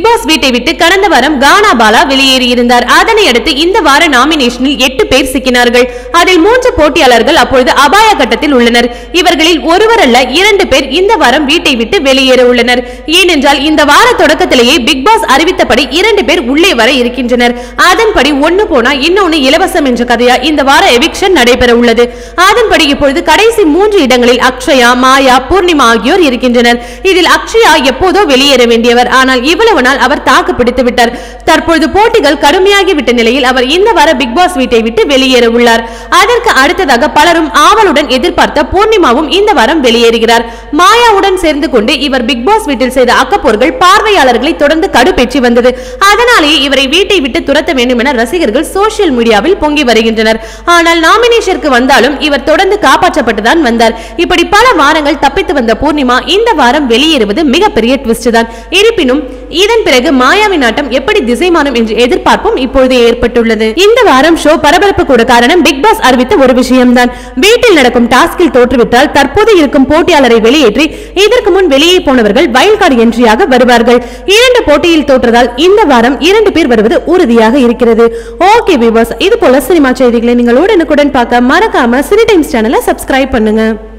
Pass வீட்டை விட்டு கடந்த வாரம் கானா பாலா வெளியேறியிருந்தார். அதனை அடுத்து இந்த வார நாமினேஷனில் 8 பேர் சிக்கினார்கள். அதில் 3 போட்டியாளர்கள் அப்பொழுது அபாய கட்டத்தில் உள்ளனர். இவர்களில் ஒருவர் அல்ல 2 பேர் இந்த வாரம் வீட்டை விட்டு வெளியேற உள்ளனர். ஏனென்றால் இந்த வார தொடக்கத்திலேயே பிக் பாஸ் அறிவித்தபடி 2 பேர் உள்ளே வர இருக்கின்றனர். அதன்படி ஒன்னு போனா இன்னொன்னு இலவசம் என்ற கதையா இந்த வார எவிக்ஷன் நடைபெற உள்ளது. அதன்படி இப்பொழுது கடைசி 3 இடங்களில் அக்ஷயா, மாயா, பூர்ணிமா ஆகியோர் இருக்கின்றனர். இதில் அக்ஷயா எப்போதோ வெளியேற வேண்டியவர். ஆனால் இவ்வளவு நாள் அவர் தாக்கு பிடித்து விட்டார். தற்பொழுது போட்டிகள் கடுமையாகிவிட்ட நிலையில் அவர் இந்த வார பிக் பாஸ் வீட்டை விட்டு வெளியேற உள்ளார். அதற்கு அடுத்ததாக பலரும் ஆவலுடன் எதிர்பார்த்த பூர்ணிமாவும் இந்த வாரம் வெளியேறுகிறார். மாயாவுடன் சேர்ந்து கொண்டு இவர் பிக் பாஸ் வீட்டில் செய்த அக்கப்போர்கள் பார்வையாளர்களை தொடர்ந்து கடுப்பேற்றி வந்தது. அதனாலேயே இவரை வீட்டை விட்டு துரத்த வேண்டும் என ரசிகர்கள் சோசியல் மீடியாவில் பொங்கி வருகின்றனர். ஆனால் நாமினேஷனுக்கு வந்தாலும் இவர் தொடர்ந்து காப்பாற்றப்பட்டுதான் வந்தார். இப்படி பல வாரங்கள் தப்பித்து வந்த பூர்ணிமா இந்த வாரம் வெளியேறுவது மிகப்பெரிய ட்விஸ்ட் தான். இருப்பினும் இதன் பிறகு மாயாவின் ஆட்டம் எப்படி திசை மாறும் என்று எதிர்பார்ப்பும் இப்பொழுது ஏற்பட்டுள்ளது. இந்த வாரம் ஷோ பரபரப்பு கூட காரணம் பிக் பாஸ் அறிவித்த ஒரு விஷயம்தான். வீட்டில் நடக்கும் டாஸ்கில் தோற்றுவிட்டால் தற்போது இருக்கும் போட்டியாளரை வெளியேற்றி இதற்கு முன் வெளியே போனவர்கள் வைல்ட் கார்டு என்ட்ரியாக வருவார்கள். 2 போட்டியில் தோற்றதால் இந்த வாரம் 2 பேர் வருவது உறுதியாக இருக்கிறது. ஓகே வியூவர்ஸ், இது போல சினிமா செய்திகளை நீங்கள் உடனுக்குடன் பார்க்க மறக்காம சினி டைம்ஸ் சேனலை சப்ஸ்கிரைப் பண்ணுங்க.